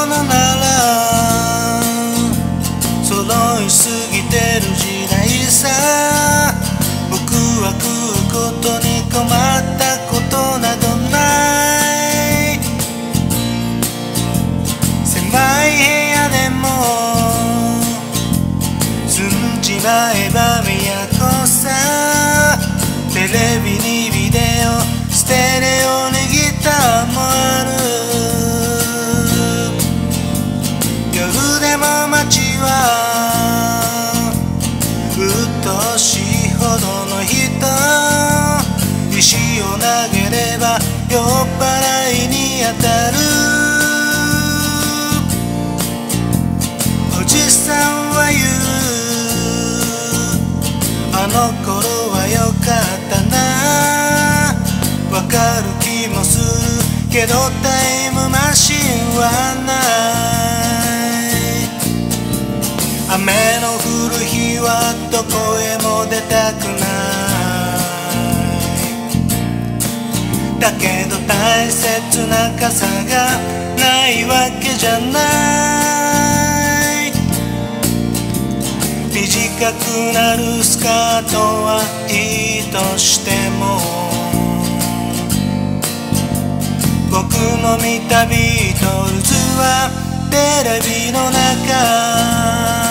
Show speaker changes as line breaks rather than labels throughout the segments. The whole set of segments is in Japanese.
のなら揃いすぎてる時代さ。僕は食うことに困ったことなどない。狭い部屋でも済んじまえば都さ。テレビにビデオステレオにギターもある。夜でも街はうっとうしいほどの人。石を投げれば酔っ払いに当たる。おじさんは言う、あの頃はよかったな。わかる気もするけどタイムマシンはない。雨の降る日はどこへも出たくない。だけど大切な傘がないわけじゃない。短くなるスカートはいいとしても、僕の見たビートルズはテレビの中。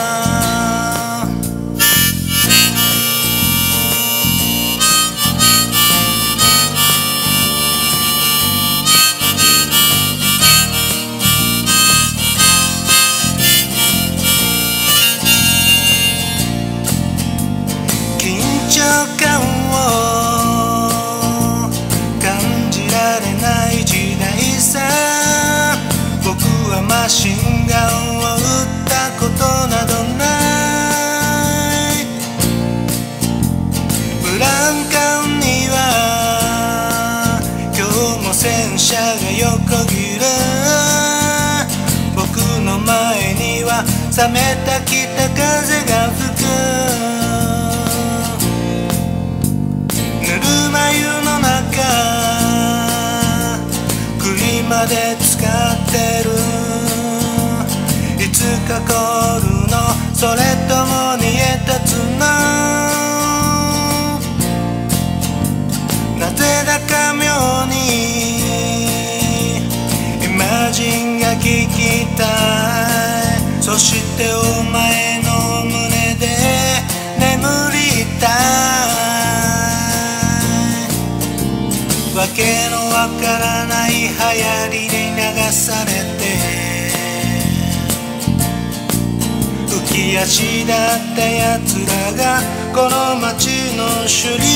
緊張感を感じられない時代さ。僕はマシンガンを撃ったことなどない。ブランカンには今日も戦車が横切る。僕の前には冷めた北風が吹く。ぬるま湯の中車で使ってる。いつか凍るの、それとも煮え立つの。なぜだか妙にイマジンが聞きたい。そしてお前の胸で眠りたい。わけのわからない流行りに流されて浮き足だったやつらがこの街の主流。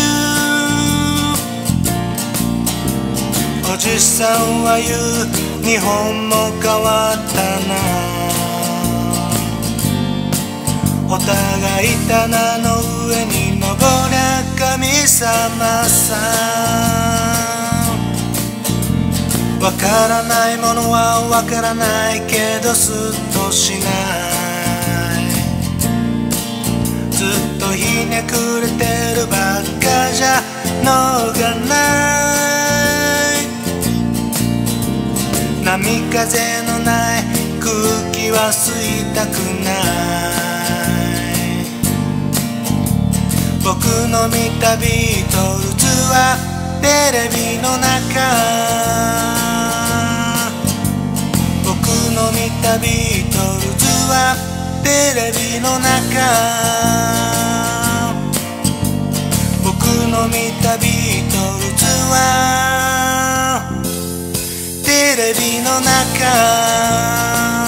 おじさんは言う、日本も変わったな。お互い棚の上に登りゃ神様さ。わからないものはわからないけどスッとしない。ずっとひねくれてるばっかじゃ能がない。波風のない空気は吸いたくない。僕の見たビートルズはテレビの中。僕の見たビートルズはテレビの中。僕の見たビートルズはテレビの中。